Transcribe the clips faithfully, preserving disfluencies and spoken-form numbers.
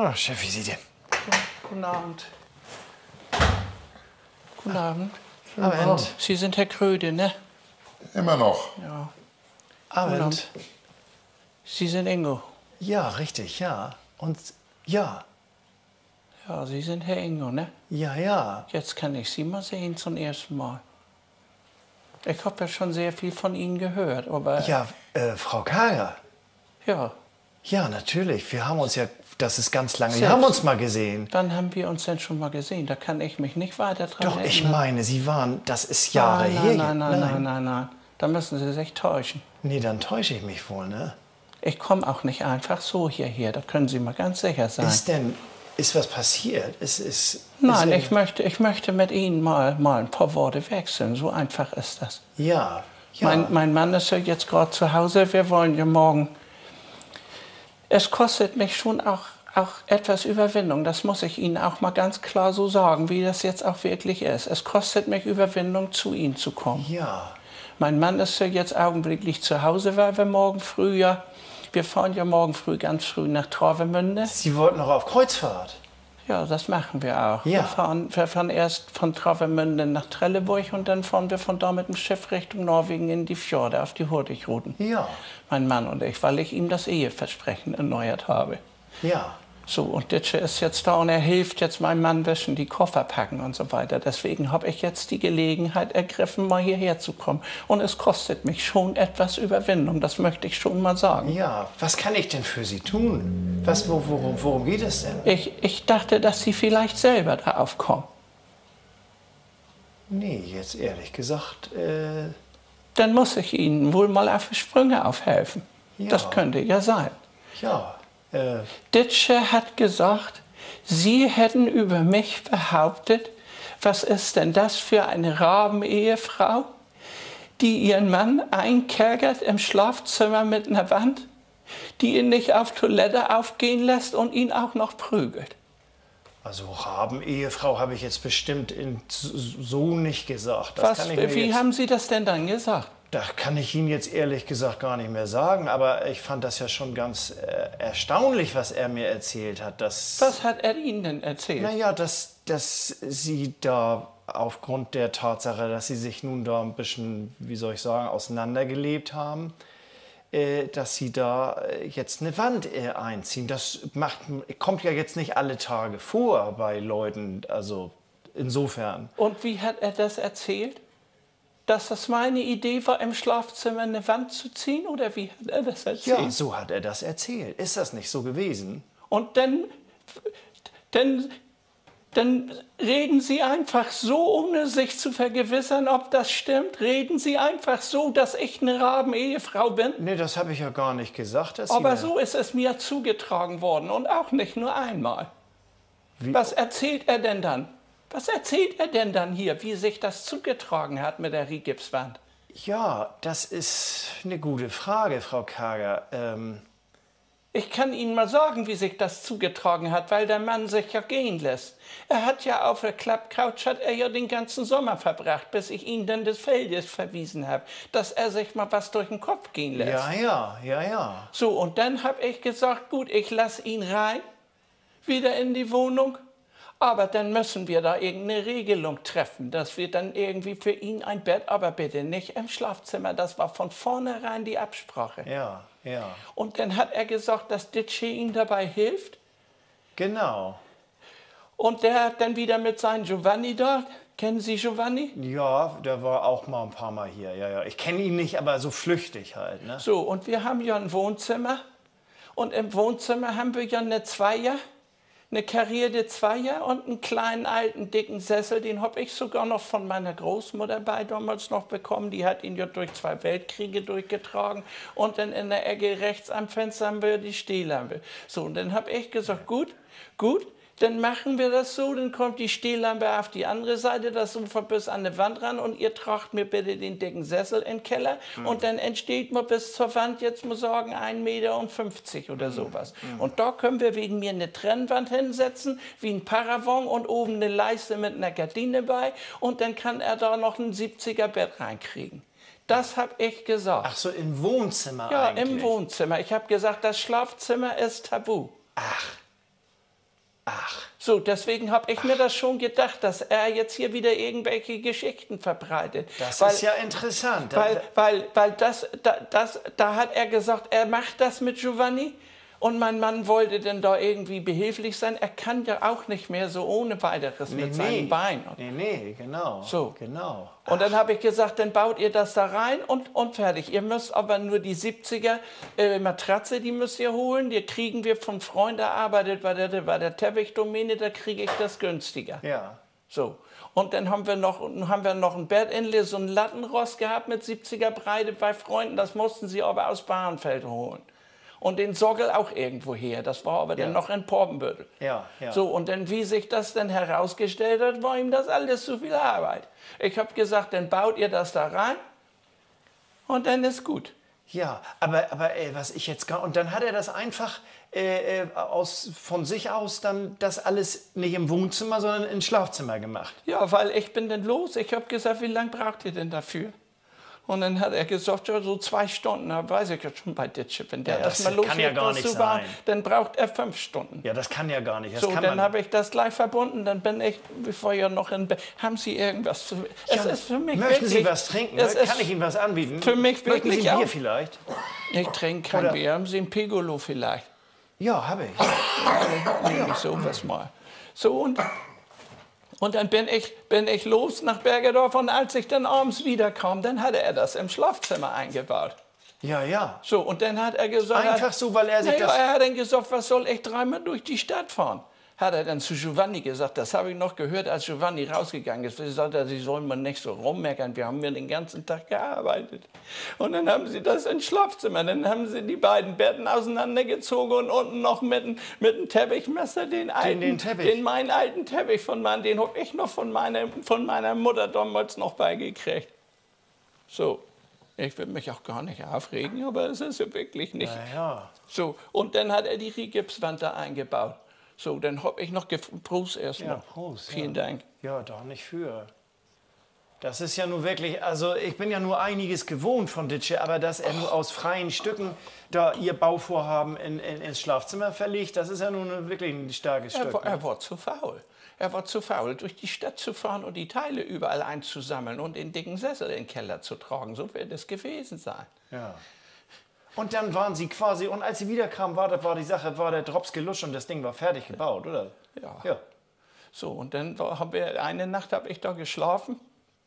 Oh, Chef, wie sieht ihr? Guten Abend. Guten Abend. Abend. Sie sind Herr Kröde, ne? Immer noch. Ja. Abend. Sie sind Ingo. Ja, richtig, ja. Und ja, Ja, Sie sind Herr Ingo, ne? ja, ja. Jetzt kann ich Sie mal sehen zum ersten Mal. Ich habe ja schon sehr viel von Ihnen gehört, aber... Ja, äh, Frau Kager. Ja. Ja, natürlich. Wir haben uns ja, das ist ganz lange, wir Selbst. haben uns mal gesehen. Wann haben wir uns denn schon mal gesehen? Da kann ich mich nicht weiter dran Doch, ich erinnern. meine, Sie waren, das ist Jahre nein, her. Nein, nein, nein, nein, nein, nein. Da müssen Sie sich täuschen. Nee, dann täusche ich mich wohl, ne? Ich komme auch nicht einfach so hierher, da können Sie mal ganz sicher sein. Ist denn, ist was passiert? Ist, ist, Nein, ist, ich möchte, ich möchte mit Ihnen mal, mal ein paar Worte wechseln. So einfach ist das. Ja, ja. Mein, mein Mann ist ja jetzt gerade zu Hause. Wir wollen ja morgen. Es kostet mich schon auch, auch etwas Überwindung. Das muss ich Ihnen auch mal ganz klar so sagen, wie das jetzt auch wirklich ist. Es kostet mich Überwindung, zu Ihnen zu kommen. Ja. Mein Mann ist ja jetzt augenblicklich zu Hause, weil wir morgen früh ja, wir fahren ja morgen früh ganz früh nach Travemünde. Sie wollten noch auf Kreuzfahrt. Ja, das machen wir auch. Ja. Wir, fahren, wir fahren erst von Travemünde nach Trelleborg und dann fahren wir von da mit dem Schiff Richtung Norwegen in die Fjorde, auf die Hurtigruten. Ja. Mein Mann und ich, weil ich ihm das Eheversprechen erneuert habe. Ja. So, und Ditsche ist jetzt da und er hilft jetzt meinem Mann ein bisschen die Koffer packen und so weiter. Deswegen habe ich jetzt die Gelegenheit ergriffen, mal hierher zu kommen. Und es kostet mich schon etwas Überwindung, das möchte ich schon mal sagen. Ja, was kann ich denn für Sie tun? Was, wo, worum, worum geht es denn? Ich, ich dachte, dass Sie vielleicht selber darauf kommen. Nee, jetzt ehrlich gesagt, äh, Dann muss ich Ihnen wohl mal auf die Sprünge aufhelfen. Ja. Das könnte ja sein. ja, äh, Ditsche hat gesagt, Sie hätten über mich behauptet, was ist denn das für eine Rabenehefrau, die ihren Mann einkerkert im Schlafzimmer mit einer Wand, die ihn nicht auf Toilette aufgehen lässt und ihn auch noch prügelt. also Rabenehefrau habe ich jetzt bestimmt in, so nicht gesagt. Das Was, kann ich mir wie jetzt, haben Sie das denn dann gesagt? Das kann ich Ihnen jetzt ehrlich gesagt gar nicht mehr sagen, aber ich fand das ja schon ganz äh, erstaunlich, was er mir erzählt hat. Dass, Was hat er Ihnen denn erzählt? Naja, dass, dass Sie da aufgrund der Tatsache, dass Sie sich nun da ein bisschen, wie soll ich sagen, auseinandergelebt haben, äh, dass Sie da äh, jetzt eine Wand äh, einziehen. Das macht, kommt ja jetzt nicht alle Tage vor bei Leuten, also insofern. Und wie hat er das erzählt? Dass das meine Idee war, im Schlafzimmer eine Wand zu ziehen? Oder wie hat er das erzählt? Ja, so hat er das erzählt. Ist das nicht so gewesen? Und dann, dann, dann reden Sie einfach so, ohne sich zu vergewissern, ob das stimmt. Reden Sie einfach so, dass ich eine Rabenehefrau bin. Nee, das habe ich ja gar nicht gesagt. Dass Aber Sie so ist es mir zugetragen worden und auch nicht nur einmal. Wie? Was erzählt er denn dann? Was erzählt er denn dann hier, wie sich das zugetragen hat mit der Rigipswand? Ja, das ist eine gute Frage, Frau Kager. Ähm, Ich kann Ihnen mal sagen, wie sich das zugetragen hat, weil der Mann sich ja gehen lässt. Er hat ja auf der Klappcouch, hat er ja den ganzen Sommer verbracht, bis ich ihn dann des Feldes verwiesen habe, dass er sich mal was durch den Kopf gehen lässt. ja, ja, ja, ja. So, und dann habe ich gesagt, gut, ich lasse ihn rein, wieder in die Wohnung. Aber dann müssen wir da irgendeine Regelung treffen, dass wir dann irgendwie für ihn ein Bett, aber bitte nicht im Schlafzimmer. Das war von vornherein die Absprache. Ja, ja. Und dann hat er gesagt, dass Ditsche ihm dabei hilft. Genau. Und der hat dann wieder mit seinem Giovanni da. Kennen Sie Giovanni? Ja, der war auch mal ein paar Mal hier. Ja, ja. Ich kenne ihn nicht, aber so flüchtig halt. Ne? So, und wir haben ja ein Wohnzimmer. Und im Wohnzimmer haben wir ja eine Zweier. Eine karierte Zweier und einen kleinen, alten, dicken Sessel. Den habe ich sogar noch von meiner Großmutter bei damals noch bekommen. Die hat ihn ja durch zwei Weltkriege durchgetragen. Und dann in der Ecke rechts am Fenster haben wir die Stehlampe. So, und dann habe ich gesagt, gut, gut, dann machen wir das so. Dann kommt die Stehlampe auf die andere Seite, das Sofa bis an die Wand ran. Und ihr tragt mir bitte den dicken Sessel in den Keller. Mhm. Und dann entsteht mir bis zur Wand, jetzt muss ich sagen, ein Meter fünfzig oder sowas. Mhm. Und da können wir wegen mir eine Trennwand hinsetzen, wie ein Paravent und oben eine Leiste mit einer Gardine bei. Und dann kann er da noch ein siebziger Bett reinkriegen. Das habe ich gesagt. Ach so, im Wohnzimmer Ja, eigentlich? im Wohnzimmer. Ich habe gesagt, das Schlafzimmer ist tabu. Ach. Ach. So, deswegen habe ich mir das schon gedacht, dass er jetzt hier wieder irgendwelche Geschichten verbreitet. Das weil, ist ja interessant. Weil, weil, weil das, da, das, da hat er gesagt, er macht das mit Giovanni. Und mein Mann wollte dann da irgendwie behilflich sein. Er kann ja auch nicht mehr so ohne weiteres nee, mit seinem nee. Bein. Nee, nee, genau. So. Genau. Und dann habe ich gesagt, dann baut ihr das da rein und, und fertig. Ihr müsst aber nur die siebziger äh, Matratze, die müsst ihr holen. Die kriegen wir von Freunden erarbeitet bei der, bei der Teppichdomäne, da kriege ich das günstiger. Ja. So. Und dann haben wir noch, haben wir noch ein Bettinle, so ein Lattenrost gehabt mit siebziger Breite bei Freunden. Das mussten sie aber aus Bahrenfeld holen. Und den Sockel auch irgendwo her. Das war aber Ja. dann noch in Porbenbüttel. Ja, ja. So, und dann, wie sich das dann herausgestellt hat, war ihm das alles zu viel Arbeit. Ich habe gesagt, dann baut ihr das da rein und dann ist gut. Ja, aber, aber ey, was ich jetzt gar... Und dann hat er das einfach äh, äh, aus, von sich aus dann das alles nicht im Wohnzimmer, sondern ins Schlafzimmer gemacht. Ja, weil ich bin dann los. Ich habe gesagt, wie lange braucht ihr denn dafür? Und dann hat er gesagt, ja, so zwei Stunden. Da weiß ich ja schon bei Ditsche. Wenn der Ja, das erstmal kann ja losgeht, gar was nicht zu bauen, sein. dann braucht er fünf Stunden. Ja, das kann ja gar nicht. Das So, kann dann man... habe ich das gleich verbunden. Dann bin ich, bevor ja noch in Bett. Haben Sie irgendwas zu... Es Ja, ist für mich möchten wirklich, Sie was trinken? es ist Kann ich Ihnen was anbieten? für mich Möchten Sie wirklich ein Bier auch- vielleicht? Ich trinke kein Oder- Bier. Haben Sie ein Pigolo vielleicht? Ja, habe ich. Dann nehme ich sowas mal. So, und, und dann bin ich, bin ich los nach Bergedorf. Und als ich dann abends wiederkam, dann hatte er das im Schlafzimmer eingebaut. Ja, ja. So, und dann hat er gesagt... Einfach so, weil er sich naja, das... er hat dann gesagt, was soll ich dreimal durch die Stadt fahren? Hat er dann zu Giovanni gesagt, das habe ich noch gehört, als Giovanni rausgegangen ist. Er sagte, Sie sollen mal nicht so rummeckern, wir haben ja den ganzen Tag gearbeitet. Und dann haben sie das ins Schlafzimmer, dann haben sie die beiden Betten auseinandergezogen und unten noch mit, einem- mit einem Teppichmesser den alten, den Teppich. den meinen alten Teppich von meinem, den habe ich noch von meiner, von meiner Mutter damals noch beigekriegt. So, ich will mich auch gar nicht aufregen, aber es ist ja wirklich nicht. Ja, ja. So, und dann hat er die Rigipswand da eingebaut. So, dann habe ich noch Prost erst Ja, noch. Prost. Vielen ja. Dank. Ja, doch nicht für. Das ist ja nur wirklich, also ich bin ja nur einiges gewohnt von Ditsche, aber dass er nur aus freien Stücken da ihr Bauvorhaben in, in, ins Schlafzimmer verlegt, das ist ja nun wirklich ein starkes Er Stück. war, ne? er war zu faul. Er war zu faul, durch die Stadt zu fahren und die Teile überall einzusammeln und den dicken Sessel in den Keller zu tragen. So wird es gewesen sein. Ja. Und dann waren sie quasi, und als sie wiederkamen, war, war die Sache, war der Drops gelutscht und das Ding war fertig gebaut, oder? Ja. Ja. So, und dann war, haben wir, eine Nacht habe ich da geschlafen.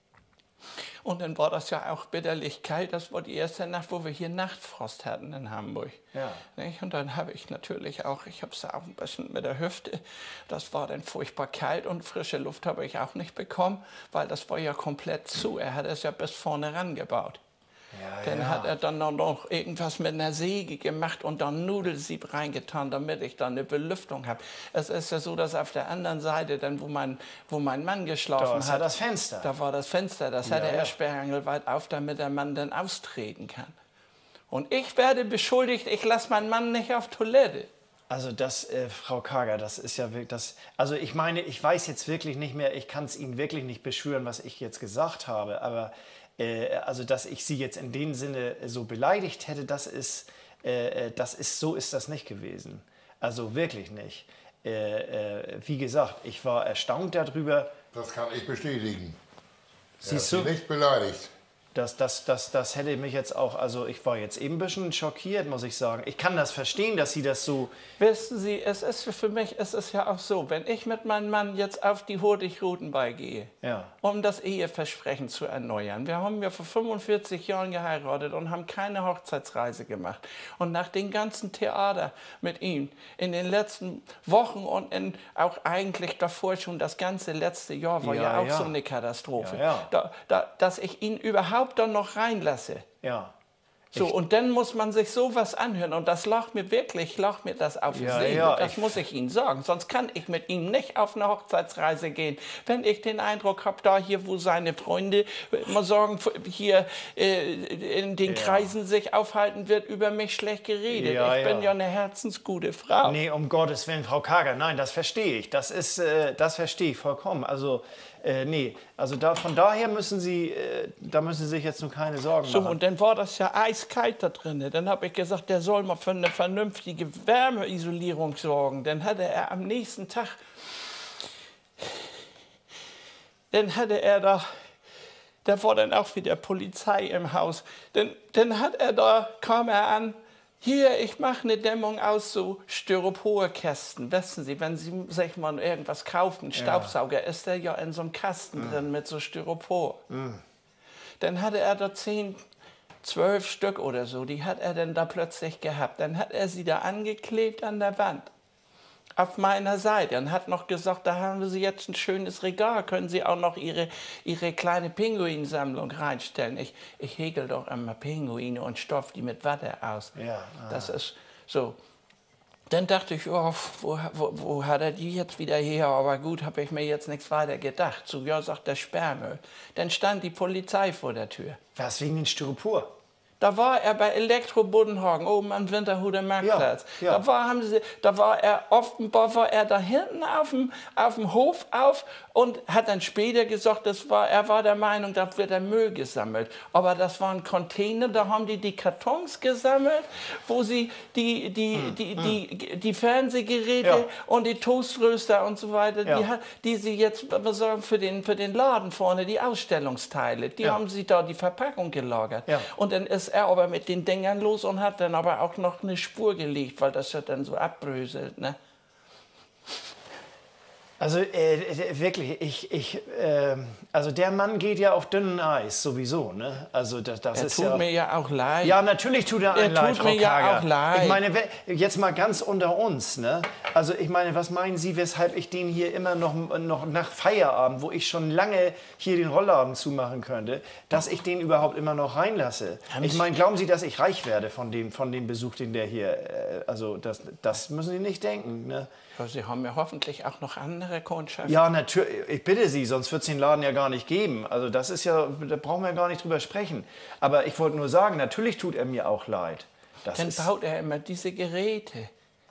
Und dann war das ja auch bitterlich kalt. Das war die erste Nacht, wo wir hier Nachtfrost hatten in Hamburg. Ja. Nicht? Und dann habe ich natürlich auch, ich habe es auch ein bisschen mit der Hüfte, das war dann furchtbar kalt und frische Luft habe ich auch nicht bekommen, weil das war ja komplett zu. Er hat es ja bis vorne rangebaut. Ja, Dann ja. hat er dann noch irgendwas mit einer Säge gemacht und dann Nudelsieb reingetan, damit ich dann eine Belüftung habe. Es ist ja so, dass auf der anderen Seite, dann, wo, mein, wo mein Mann geschlafen Da ist ja hat, das Fenster. da war das Fenster, das hatte Ja, er ja. sperrangelweit auf, damit der Mann dann austreten kann. Und ich werde beschuldigt, ich lasse meinen Mann nicht auf Toilette. Also das, äh, Frau Kager, das ist ja wirklich das. Also ich meine, ich weiß jetzt wirklich nicht mehr, ich kann es Ihnen wirklich nicht beschwören, was ich jetzt gesagt habe, aber äh, also dass ich Sie jetzt in dem Sinne so beleidigt hätte, das ist, äh, das ist, so ist das nicht gewesen. Also wirklich nicht. Äh, äh, wie gesagt, ich war erstaunt darüber. Das kann ich bestätigen. Er Siehst hat du? Sie nicht beleidigt. Das, das, das, das hätte mich jetzt auch, also ich war jetzt eben ein bisschen schockiert, muss ich sagen. Ich kann das verstehen, dass Sie das so... Wissen Sie, es ist für mich, es ist ja auch so, wenn ich mit meinem Mann jetzt auf die Hurtig-Rutenbei gehe, Ja. um das Eheversprechen zu erneuern. Wir haben ja vor fünfundvierzig Jahren geheiratet und haben keine Hochzeitsreise gemacht. Und nach dem ganzen Theater mit ihm in den letzten Wochen und in, auch eigentlich davor schon das ganze letzte Jahr war ja, Ja, auch ja. so eine Katastrophe, Ja, ja. Da, da, dass ich ihn überhaupt dann noch reinlasse. Ja. So, und dann muss man sich sowas anhören. Und das lacht mir wirklich, lacht mir das auf die Ja, Seele. ja, das ich- muss ich Ihnen sagen. Sonst kann ich mit ihm nicht auf eine Hochzeitsreise gehen. Wenn ich den Eindruck habe, da hier, wo seine Freunde, äh, mal sagen, hier äh, in den Ja. Kreisen sich aufhalten, wird über mich schlecht geredet. Ja, ich bin ja. ja eine herzensgute Frau. Nee, um Gottes Willen, Frau Kager, nein, das verstehe ich. Das ist, äh, das verstehe ich vollkommen. Also, Äh, nee, also da, von daher müssen Sie, äh, da müssen Sie sich jetzt nur keine Sorgen So, machen. und dann war das ja eiskalt da drin. Dann habe ich gesagt, der soll mal für eine vernünftige Wärmeisolierung sorgen. Dann hatte er am nächsten Tag, dann hatte er da, da war dann auch wieder Polizei im Haus. Dann, dann hat er da, kam er an, hier, ich mache eine Dämmung aus so Styroporkästen. Wissen Sie, wenn Sie sich mal irgendwas kaufen, einen Staubsauger, ist der ja in so einem Kasten mm. drin mit so Styropor. Mm. Dann hatte er da zehn, zwölf Stück oder so, die hat er dann da plötzlich gehabt. Dann hat er sie da angeklebt an der Wand. Auf meiner Seite und hat noch gesagt, da haben Sie jetzt ein schönes Regal, können Sie auch noch Ihre, Ihre kleine Pinguinsammlung reinstellen. Ich, ich häkel doch immer Pinguine und stopfe die mit Watte aus. Ja, das ist so. Dann dachte ich, oh, wo, wo, wo hat er die jetzt wieder her? Aber gut, habe ich mir jetzt nichts weiter gedacht. So, ja, sagt der Sperrmüll. Dann stand die Polizei vor der Tür. Was, wegen den Styropor? Da war er bei Elektro Buddenhagen, oben am Winterhuder Marktplatz. Ja, ja. Da, war, haben sie, da war er offenbar war er da hinten auf dem, auf dem Hof auf und hat dann später gesagt, das war, er war der Meinung, da wird der Müll gesammelt. Aber das waren Container, da haben die die Kartons gesammelt, wo sie die, die, hm, die, hm. die, die Fernsehgeräte ja. und die Toaströster und so weiter, ja. die, die sie jetzt besorgen für den, für den Laden vorne, die Ausstellungsteile, die ja. haben sie da die Verpackung gelagert. Ja. Und dann ist er aber mit den Dingern los und hat dann aber auch noch eine Spur gelegt, weil das ja dann so abbröselt, ne? Also äh, wirklich, ich, ich, äh, also der Mann geht ja auf dünnem Eis sowieso, ne? Also das, das er ist tut ja, mir ja auch leid. Ja, natürlich tut er einem er leid, tut mir Frau ja Kager. auch leid. Ich meine, jetzt mal ganz unter uns, ne? Also ich meine, was meinen Sie, weshalb ich den hier immer noch, noch nach Feierabend, wo ich schon lange hier den Rollladen zumachen könnte, dass ich den überhaupt immer noch reinlasse? Haben ich Sie meine, glauben Sie, dass ich reich werde von dem, von dem Besuch, den der hier, äh, also das, das müssen Sie nicht denken, ne? Ja, Sie haben ja hoffentlich auch noch andere Kundschaften. Ja, natürlich. Ich bitte Sie, sonst wird es den Laden ja gar nicht geben. Also das ist ja, da brauchen wir gar nicht drüber sprechen. Aber ich wollte nur sagen, natürlich tut er mir auch leid. Das Dann ist, baut er immer diese Geräte.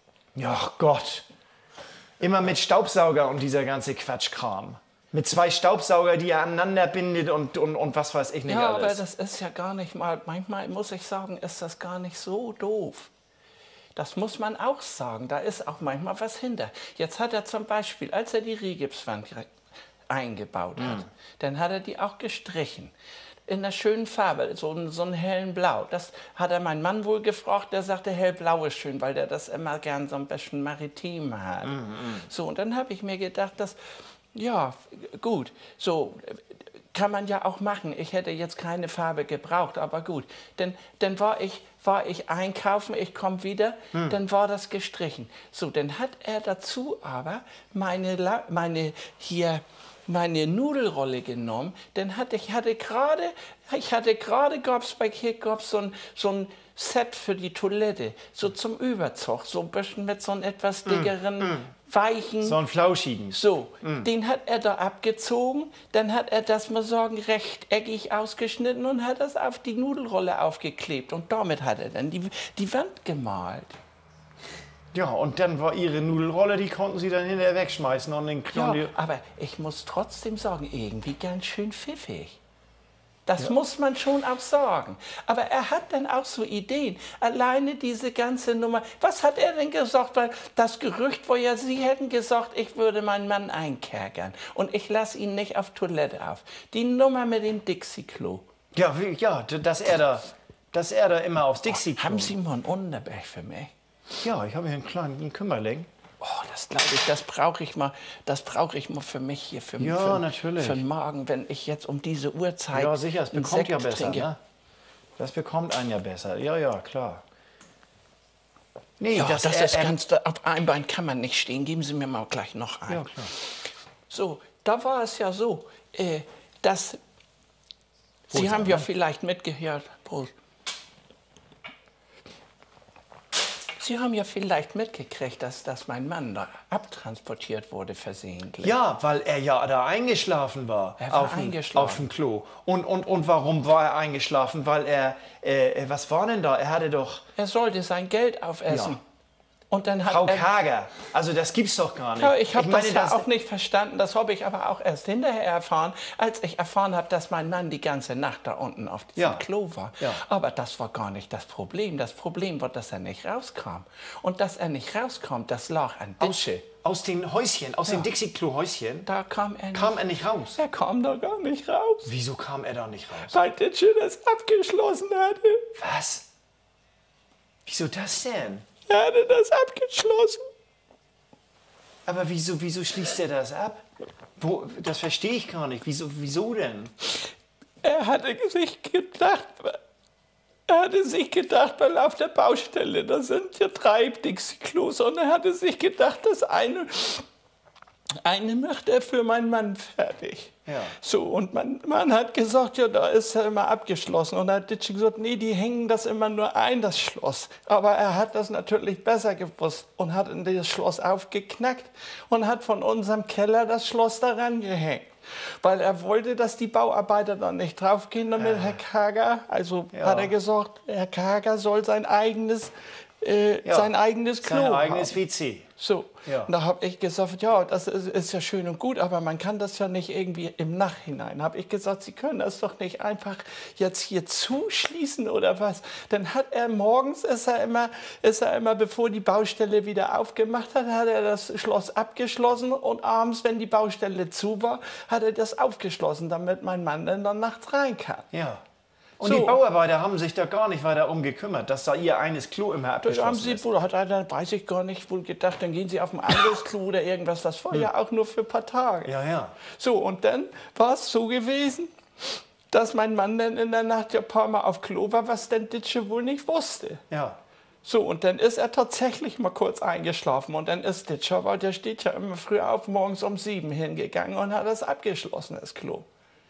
ja Gott. Immer mit Staubsauger und dieser ganze Quatschkram. Mit zwei Staubsauger, die er aneinander bindet und, und, und was weiß ich nicht ja, alles. Ja, aber das ist ja gar nicht mal, manchmal muss ich sagen, ist das gar nicht so doof. Das muss man auch sagen, da ist auch manchmal was hinter. Jetzt hat er zum Beispiel, als er die Rigipswand eingebaut hat, mm. dann hat er die auch gestrichen. In einer schönen Farbe, so, so einen hellen Blau. Das hat er meinen Mann wohl gefragt, der sagte, hellblau ist schön, weil der das immer gern so ein bisschen maritim hat. Mm, mm. So, und dann habe ich mir gedacht, dass, ja, gut, so kann man ja auch machen. Ich hätte jetzt keine Farbe gebraucht, aber gut. Denn dann war ich, war ich einkaufen, ich komme wieder, hm. dann war das gestrichen. So, dann hat er dazu aber meine, meine hier meine Nudelrolle genommen. Dann hatte ich hatte gerade, ich hatte gerade gab's bei Kirk gab's so ein so ein Set für die Toilette, so zum Überzug, so ein bisschen mit so einem etwas dickeren, mm, mm. weichen. So einen flauschigen. So, mm. den hat er da abgezogen, dann hat er das, mal sagen, rechteckig ausgeschnitten und hat das auf die Nudelrolle aufgeklebt. Und damit hat er dann die, die Wand gemalt. Ja, und dann war Ihre Nudelrolle, die konnten Sie dann hinterher wegschmeißen und den Ja, die aber ich muss trotzdem sagen, irgendwie ganz schön pfiffig. Das ja. muss man schon auch sagen. Aber er hat dann auch so Ideen. Alleine diese ganze Nummer. Was hat er denn gesagt? Weil das Gerücht war ja, Sie hätten gesagt, ich würde meinen Mann einkerkern. Und ich lasse ihn nicht auf Toilette auf. Die Nummer mit dem Dixie-Klo. Ja, wie, ja, dass er da, dass er da immer aufs Dixie-Klo. Oh, haben Sie mal einen Unterberg für mich? Ja, ich habe hier einen kleinen Kümmerling. Oh, das glaube ich, das brauche ich mal, das brauche ich mal für mich hier, für, ja, für, natürlich. für den Magen, wenn ich jetzt um diese Uhrzeit Ja, sicher, es bekommt Sekt ja besser, trinke. ne? Das bekommt einen ja besser. Ja, ja, klar. Nee, ja, das, das er, ist ganz, auf einem Bein kann man nicht stehen. Geben Sie mir mal gleich noch ein. Ja, klar. So, da war es ja so, äh, dass Sie Wohlsein, haben ja ne? vielleicht mitgehört, Prost. Sie haben ja vielleicht mitgekriegt, dass, dass mein Mann da abtransportiert wurde versehentlich. Ja, weil er ja da eingeschlafen war. Er war auf dem, eingeschlafen. Auf dem Klo. Und, und, und warum war er eingeschlafen? Weil er, äh, was war denn da? Er hatte doch... Er sollte sein Geld aufessen. Ja. Und dann hat Frau er, Kager, also das gibt's doch gar nicht. ja, ich habe meine, das ja auch nicht verstanden. Das habe ich aber auch erst hinterher erfahren, als ich erfahren habe, dass mein Mann die ganze Nacht da unten auf diesem Ja. Klo war. Ja. Aber das war gar nicht das Problem. Das Problem war, dass er nicht rauskam. Und dass er nicht rauskommt, das lag an Ditsche. Aus den Häuschen, aus den Dixie-Klo-Häuschen, Da kam er nicht. kam er nicht raus. Er kam da gar nicht raus, Wieso kam er da nicht raus? weil Ditsche das abgeschlossen hatte. Was? Wieso das denn? Er hatte das abgeschlossen. Aber wieso, wieso schließt er das ab? Wo, das verstehe ich gar nicht. Wieso, wieso denn? Er hatte sich gedacht, er hatte sich gedacht, weil auf der Baustelle, da sind ja drei Dixie-Klos, und er hatte sich gedacht, das eine, eine macht er für meinen Mann fertig. Ja. So, und mein Mann hat gesagt, ja, da ist er immer abgeschlossen. Und dann hat Ditsche gesagt, nee, die hängen das immer nur ein, das Schloss. Aber er hat das natürlich besser gewusst und hat in das Schloss aufgeknackt und hat von unserem Keller das Schloss daran gehängt. Weil er wollte, dass die Bauarbeiter dann nicht draufgehen, damit Herr Kager, also Ja. hat er gesagt, Herr Kager soll sein eigenes, äh, Ja. sein eigenes Klo Sein eigenes haben. W C. So, Ja. und da habe ich gesagt, ja, das ist, ist ja schön und gut, aber man kann das ja nicht irgendwie im Nachhinein. Habe ich gesagt, Sie können das doch nicht einfach jetzt hier zuschließen oder was. Dann hat er morgens, ist er immer, ist er immer, bevor die Baustelle wieder aufgemacht hat, hat er das Schloss abgeschlossen, und abends, wenn die Baustelle zu war, hat er das aufgeschlossen, damit mein Mann dann, dann nachts rein kann. Ja. Und So. die Bauarbeiter haben sich da gar nicht weiter um gekümmert, dass da ihr eines Klo immer Das haben abgeschlossen Sie ist. wohl, hat er dann, weiß ich gar nicht, wohl gedacht, dann gehen Sie auf ein anderes Klo oder irgendwas. Das war ja auch nur für ein paar Tage. Ja, ja. So, und dann war es so gewesen, dass mein Mann dann in der Nacht ja ein paar Mal auf Klo war, was denn Ditsche wohl nicht wusste. Ja. So, und dann ist er tatsächlich mal kurz eingeschlafen. Und dann ist Ditsche, weil der steht ja immer früh auf, morgens um sieben hingegangen und hat das abgeschlossen, das Klo.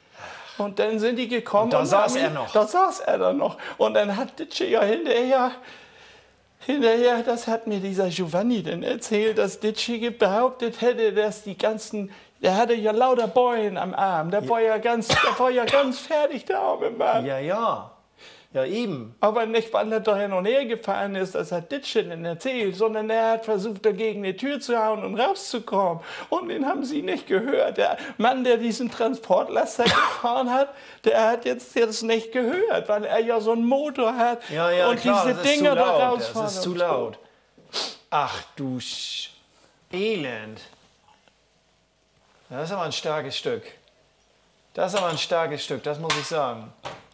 Und dann sind die gekommen. Und da saß haben er ihn- noch. Da saß er dann noch. Und dann hat Ditsche ja hinterher, hinterher, das hat mir dieser Giovanni dann erzählt, dass Ditsche behauptet hätte, dass die ganzen, der hatte ja lauter Beulen am Arm. Der war ja ganz, der war ja ganz fertig, der arme Mann. Ja, ja. Ja, eben. Aber nicht, weil er da hin und her gefahren ist, das hat Ditsche dann erzählt, sondern er hat versucht, dagegen die Tür zu hauen und rauszukommen. Und den haben sie nicht gehört. Der Mann, der diesen Transportlaster gefahren hat, der hat jetzt, jetzt nicht gehört, weil er ja so einen Motor hat Ja, ja, und klar, diese das ist Dinger zu da laut. rausfahren. Das ist zu und so. laut. Ach du Sch Elend. Das ist aber ein starkes Stück. Das ist aber ein starkes Stück, das muss ich sagen.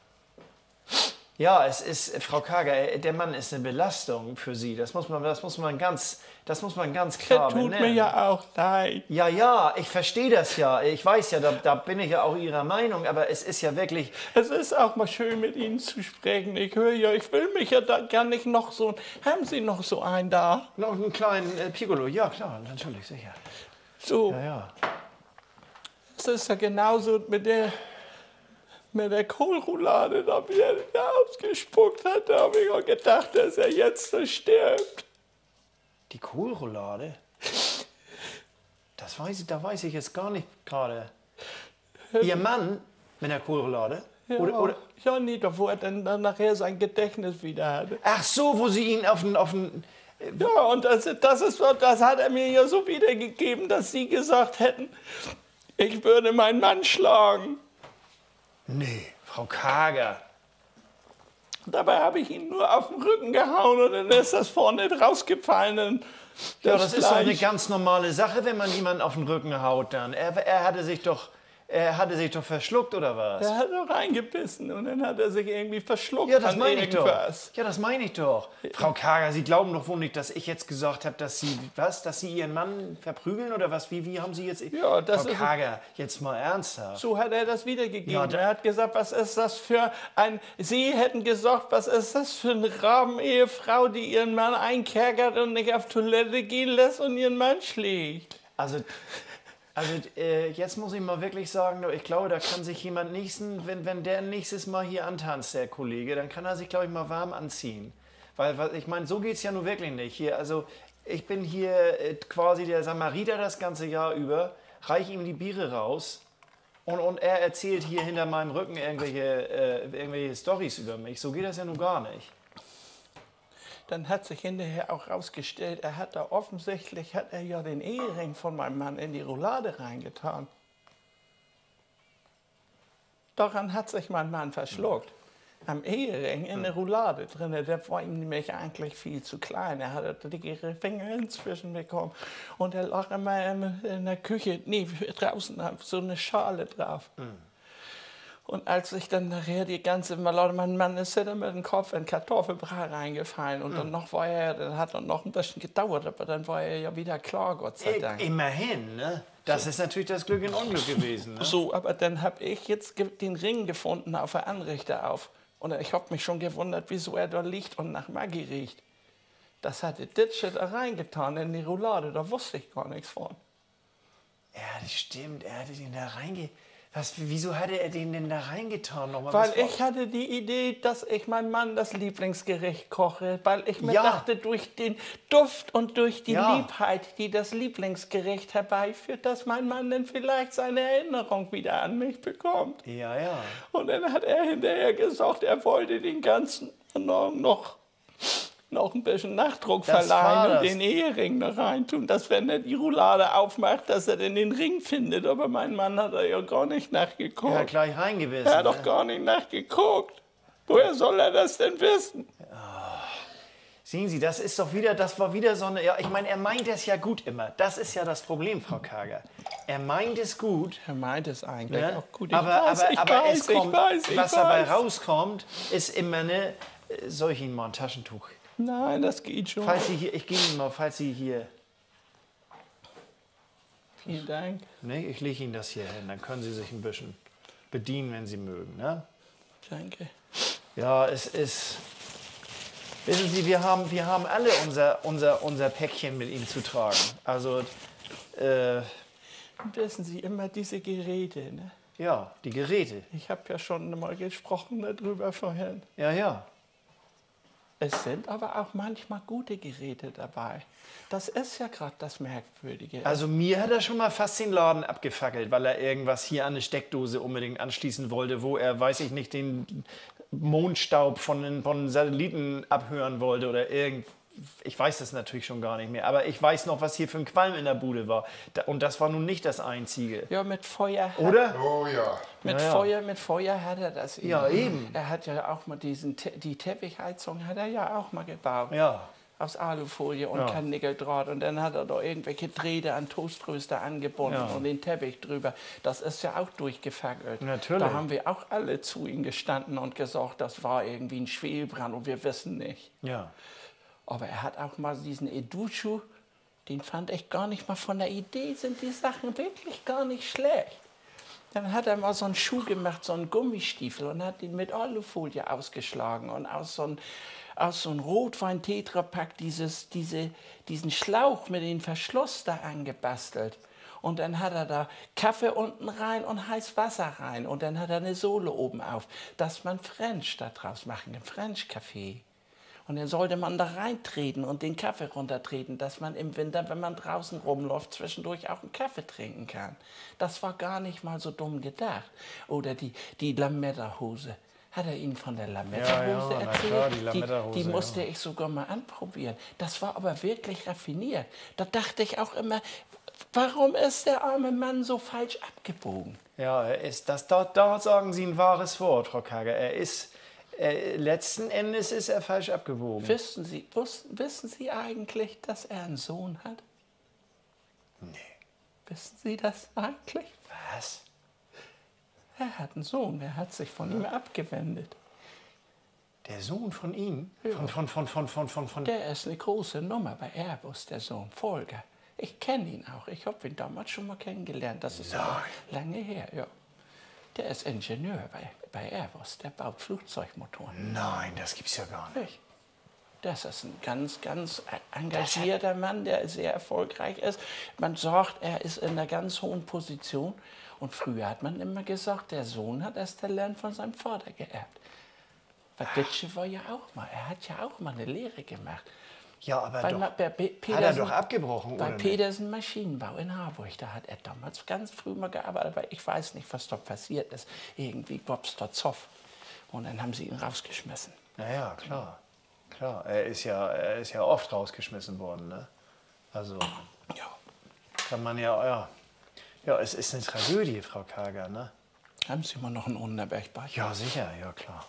Ja, es ist, Frau Kager, der Mann ist eine Belastung für Sie. Das muss man, das muss man ganz, das muss man ganz klar Der tut benennen. mir ja auch leid. Ja, ja, ich verstehe das ja. Ich weiß ja, da, da bin ich ja auch Ihrer Meinung, aber es ist ja wirklich, Es ist auch mal schön, mit Ihnen zu sprechen. Ich höre ja, ich will mich ja da gar nicht noch so. Haben Sie noch so einen da? noch einen kleinen äh, Piccolo. Ja, klar, natürlich, sicher. So, Ja, ja. es ist ja genauso mit der, mit der Kohlroulade, da wie er da ausgespuckt hat. Da habe ich auch gedacht, dass er jetzt so stirbt. Die Kohlroulade? Das weiß ich, da weiß ich jetzt gar nicht gerade. Ihr Mann mit der Kohlroulade? Ja, Oder, oder, ja, nee, da wo er dann, dann nachher sein Gedächtnis wieder hatte. ach so, wo Sie ihn auf den, auf den, Ja, und das, das, ist, so- das hat er mir ja so wiedergegeben, dass Sie gesagt hätten, ich würde meinen Mann schlagen. nee, Frau Kager. Dabei habe ich ihn nur auf den Rücken gehauen und dann ist das vorne rausgefallen. Und Ja, das ist doch eine Fleisch- ganz normale Sache, wenn man jemanden auf den Rücken haut dann. Er, er hatte sich doch, er hatte sich doch verschluckt oder was? Er hat doch reingebissen und dann hat er sich irgendwie verschluckt Ja, das an meine ich doch. irgendwas. Ja, das meine ich doch. Frau Kager, Sie glauben doch wohl nicht, dass ich jetzt gesagt habe, dass Sie, was, dass Sie Ihren Mann verprügeln oder was? Wie, wie haben Sie jetzt... Ja, das Frau ist- Kager, jetzt mal ernsthaft. So hat er das wiedergegeben. Ja, da- er hat gesagt, was ist das für ein... Sie hätten gesagt, was ist das für eine Rabenehefrau, die ihren Mann einkerkert und nicht auf Toilette gehen lässt und ihren Mann schlägt. Also, also äh, jetzt muss ich mal wirklich sagen, ich glaube, da kann sich jemand nächsten, wenn, wenn der nächstes Mal hier antanzt, der Kollege, dann kann er sich, glaube ich, mal warm anziehen. Weil, weil ich meine, so geht es ja nun wirklich nicht. Hier, also ich bin hier äh, quasi der Samariter das ganze Jahr über, reiche ihm die Biere raus und, und er erzählt hier hinter meinem Rücken irgendwelche, äh, irgendwelche Storys über mich. So geht das ja nun gar nicht. Dann hat sich hinterher auch rausgestellt, er hat da offensichtlich, hat er ja den Ehering von meinem Mann in die Roulade reingetan. Daran hat sich mein Mann verschluckt. Am Ehering in der Roulade drin, der war ihm nämlich eigentlich viel zu klein. Er hatte dickere Finger inzwischen bekommen. Und er lag immer in der Küche, nee, draußen auf so eine Schale drauf. Mhm. Und als ich dann nachher die ganze, mein Mann ist ja dann mit dem Kopf in Kartoffelbrei reingefallen. Und mhm. dann noch war er, dann hat er noch ein bisschen gedauert, aber dann war er ja wieder klar, Gott sei Dank. Immerhin, ne? Das so. Ist natürlich das Glück in Unglück gewesen. Ne? So, aber dann habe ich jetzt den Ring gefunden auf der Anrichter auf. Und ich habe mich schon gewundert, wieso er da liegt und nach Maggi riecht. Das hatte Ditsche da reingetan in die Roulade, da wusste ich gar nichts von. Ja, das stimmt, er hatte den da reinge... Was, wieso hatte er den denn da reingetan? Nochmal, weil ich hatte die Idee, dass ich meinem Mann das Lieblingsgericht koche. Weil ich mir ja. dachte, durch den Duft und durch die ja. Liebheit, die das Lieblingsgericht herbeiführt, dass mein Mann dann vielleicht seine Erinnerung wieder an mich bekommt. Ja, ja. Und dann hat er hinterher gesagt, er wollte den ganzen Morgen noch... noch ein bisschen Nachdruck das verleihen und den Ehering da reintun, dass wenn er die Roulade aufmacht, dass er dann den Ring findet. Aber mein Mann hat er ja gar nicht nachgeguckt. Er hat gleich reingebissen. Er hat ne? doch gar nicht nachgeguckt. Woher soll er das denn wissen? Ja. Sehen Sie, das ist doch wieder, das war wieder so eine, ja, ich meine, er meint es ja gut immer. Das ist ja das Problem, Frau Kager. Er meint es gut. Er meint es eigentlich ne? auch gut. Ich aber weiß, aber, ich aber weiß, es kommt, ich weiß, ich was weiß. dabei rauskommt, ist immer eine, soll ich Ihnen mal ein Taschentuch? Nein, das geht schon. Falls Sie hier, ich gebe Ihnen mal, falls Sie hier... Vielen Dank. Ne, ich lege Ihnen das hier hin, dann können Sie sich ein bisschen bedienen, wenn Sie mögen. Ne? Danke. Ja, es ist... Wissen Sie, wir haben, wir haben alle unser, unser, unser Päckchen mit Ihnen zu tragen. Also, äh... Wissen Sie, immer diese Geräte, ne? Ja, die Geräte. Ich habe ja schon mal gesprochen darüber vorhin. Ja, ja. Es sind aber auch manchmal gute Geräte dabei. Das ist ja gerade das Merkwürdige. Also mir hat er schon mal fast den Laden abgefackelt, weil er irgendwas hier an eine Steckdose unbedingt anschließen wollte, wo er, weiß ich nicht, den Mondstaub von den, von den Satelliten abhören wollte oder irgend. Ich weiß das natürlich schon gar nicht mehr, aber ich weiß noch, was hier für ein Qualm in der Bude war. Und das war nun nicht das Einzige. Ja, mit Feuer. Hat, Oder? Oh ja. Mit, ja, ja. Feuer, mit Feuer hat er das eben. Ja, eben. Er hat ja auch mal diesen, die Teppichheizung hat er ja auch mal gebaut. Ja. Aus Alufolie und Ja. kein Nickeldraht. Und dann hat er da irgendwelche Drähte an Toaströster angebunden Ja. und den Teppich drüber. Das ist ja auch durchgefackelt. Natürlich. Da haben wir auch alle zu ihm gestanden und gesagt, das war irgendwie ein Schwelbrand und wir wissen nicht. Ja. Aber er hat auch mal diesen Eduschu, den fand ich gar nicht mal von der Idee, sind die Sachen wirklich gar nicht schlecht. Dann hat er mal so einen Schuh gemacht, so einen Gummistiefel und hat ihn mit Alufolie ausgeschlagen und aus so einem aus so einem Rotwein-Tetrapack dieses, diese, diesen Schlauch mit dem Verschluss da angebastelt. Und dann hat er da Kaffee unten rein und heiß Wasser rein. Und dann hat er eine Sohle oben auf, dass man French da draus machen, ein French-Kaffee. Und dann sollte man da reintreten und den Kaffee runtertreten, dass man im Winter, wenn man draußen rumläuft, zwischendurch auch einen Kaffee trinken kann. Das war gar nicht mal so dumm gedacht. Oder die, die Lametta-Hose. Hat er Ihnen von der Lametta-Hose Ja, ja, na erzählt? klar, die Lametta-Hose, die, die musste ja. ich sogar mal anprobieren. Das war aber wirklich raffiniert. Da dachte ich auch immer, warum ist der arme Mann so falsch abgebogen? Ja, er ist das. Da, da sagen Sie ein wahres Wort, Frau Kager. Er ist. Äh, letzten Endes ist er falsch abgebogen. Wissen Sie, wussten, wissen Sie eigentlich, dass er einen Sohn hat? Nee. Wissen Sie das eigentlich? Was? Er hat einen Sohn, er hat sich von ihm abgewendet. Der Sohn von Ihnen? Ja. Von, von, von, von, von, von, von. Der ist eine große Nummer bei Airbus, der Sohn, Volker. Ich kenne ihn auch, ich habe ihn damals schon mal kennengelernt, das ist aber lange her, ja. Der ist Ingenieur bei, bei Airbus, der baut Flugzeugmotoren. Nein, das gibt's ja gar nicht. Das ist ein ganz, ganz engagierter Mann, der sehr erfolgreich ist. Man sagt, er ist in einer ganz hohen Position. Und früher hat man immer gesagt, der Sohn hat das Talent von seinem Vater geerbt. Bei Ditsche war ja auch mal, er hat ja auch mal eine Lehre gemacht. Ja, aber bei, doch, Ma- bei Pe- hat er doch abgebrochen, Bei oder nicht? Petersen Maschinenbau in Harburg, da hat er damals ganz früh mal gearbeitet, aber ich weiß nicht, was dort passiert ist. Irgendwie gab's dort Zoff. Und dann haben sie ihn rausgeschmissen. Na ja, klar. klar. Er ist ja, er ist ja oft rausgeschmissen worden, ne? Also, Ja. kann man ja, ja. Ja, es ist eine Tragödie, Frau Kager, ne? Haben Sie mal noch einen Unterberg bei? Ja, sicher, ja, klar.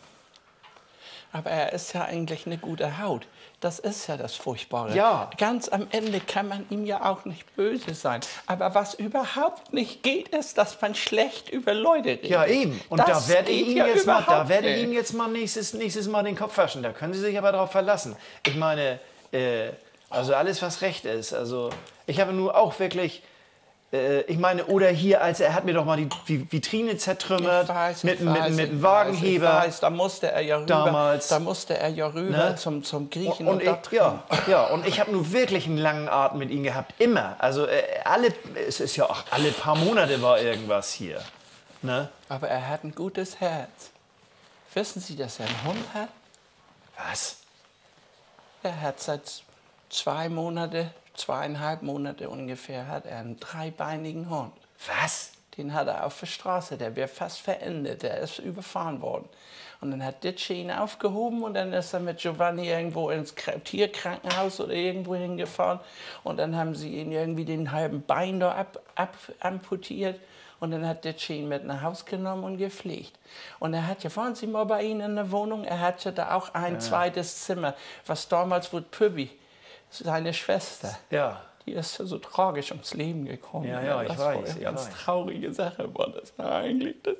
Aber er ist ja eigentlich eine gute Haut. Das ist ja das Furchtbare. Ja. Ganz am Ende kann man ihm ja auch nicht böse sein. Aber was überhaupt nicht geht, ist, dass man schlecht über Leute redet. Ja, eben. Und das da werde ich geht Ihnen ja jetzt mal, da überhaupt werde ich nicht. Ihnen jetzt mal nächstes, nächstes Mal den Kopf waschen. Da können Sie sich aber darauf verlassen. Ich meine, äh, also alles, was recht ist. Also ich habe nur auch wirklich, äh, ich meine, oder hier, als er hat mir doch mal die, die Vitrine zertrümmert Ich weiß, mit, ich mit, weiß, mit ich einem Wagenheber. Weiß, ich weiß, da musste er ja rüber, damals. da musste er ja rüber Ne? zum, zum Griechen Und, und, und dort ich, ja, ja, und ich habe nur wirklich einen langen Atem mit ihm gehabt, immer. Also äh, alle, es ist ja auch alle paar Monate war irgendwas hier. Ne? Aber er hat ein gutes Herz. Wissen Sie, dass er einen Hund hat? Was? Er hat seit zwei Monate, zweieinhalb Monate ungefähr, hat er einen dreibeinigen Hund. Was? Den hat er auf der Straße, der wäre fast verendet, der ist überfahren worden. Und dann hat Ditsche ihn aufgehoben und dann ist er mit Giovanni irgendwo ins Kra- Tierkrankenhaus oder irgendwo hingefahren. Und dann haben sie ihn irgendwie den halben Bein da ab, ab, amputiert. Und dann hat Ditsche ihn mit nach Hause genommen und gepflegt. Und er hat ja, waren Sie mal bei Ihnen in der Wohnung? Er hatte da auch ein ja. zweites Zimmer, was damals wurde Pübbi, seine Schwester. Ja. Die ist ja so tragisch ums Leben gekommen. Ja, ja, ich das weiß, war ich eine ganz weiß. traurige Sache war das eigentlich. Das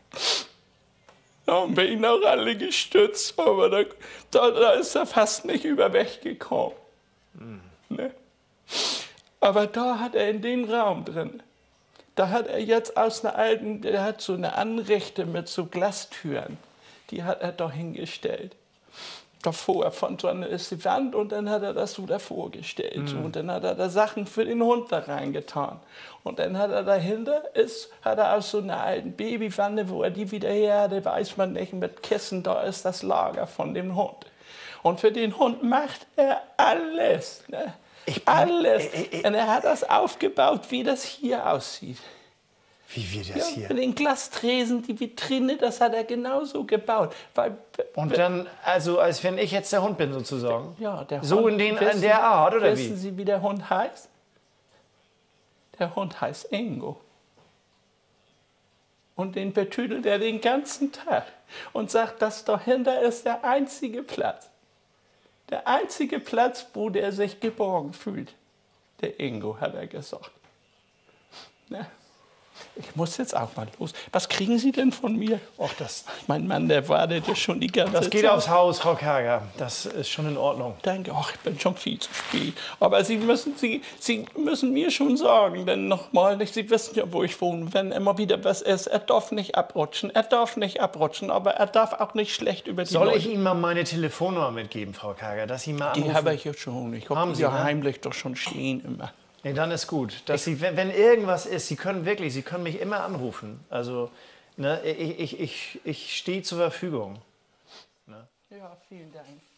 da haben wir ihn auch alle gestützt, aber da, da, da ist er fast nicht über Weg gekommen. Mhm. Ne? Aber da hat er in dem Raum drin, da hat er jetzt aus einer alten, der hat so eine Anrichte mit so Glastüren, die hat er da hingestellt. Davor, von so einer ist die Wand und dann hat er das so davor gestellt. Mhm. So, und dann hat er da Sachen für den Hund da reingetan. Und dann hat er dahinter, ist, hat er aus so einer alten Babywanne, wo er die wieder her hatte, weiß man nicht, mit Kissen, da ist das Lager von dem Hund. Und für den Hund macht er alles. Ne? Ich- Alles. ich- ich- Und er hat das aufgebaut, wie das hier aussieht. Wie wir Ja, das hier? mit den Glastresen, die Vitrine, das hat er genauso gebaut. Weil, Und dann, also als wenn ich jetzt der Hund bin sozusagen. ja, der So Hund, in, den, in wissen- der Art, oder Wissen wie? Sie, wie der Hund heißt? Der Hund heißt Ingo. Und den betüdelt er den ganzen Tag und sagt, das dahinter ist der einzige Platz. Der einzige Platz, wo der sich geborgen fühlt. Der Ingo, hat er gesagt. Ne? Ich muss jetzt auch mal los. Was kriegen Sie denn von mir? Och, das, Mein Mann, der wartet ja schon die ganze das Zeit. geht aufs Haus, Frau Kager. Das ist schon in Ordnung. Danke, ach, ich bin schon viel zu spät. Aber Sie müssen, Sie, Sie müssen mir schon sagen, denn nochmal, Sie wissen ja, wo ich wohne, wenn immer wieder was ist, er darf nicht abrutschen, er darf nicht abrutschen, aber er darf auch nicht schlecht über die Soll Leute. ich Ihnen mal meine Telefonnummer mitgeben, Frau Kager, dass Sie mal Die anrufen? habe ich ja schon. Ich habe Haben die Sie, ja ne? heimlich doch schon stehen immer. Nee, dann ist gut. Dass Sie, wenn, wenn irgendwas ist, Sie können wirklich, Sie können mich immer anrufen. Also, ne, ich, ich, ich, ich stehe zur Verfügung. Ja, vielen Dank.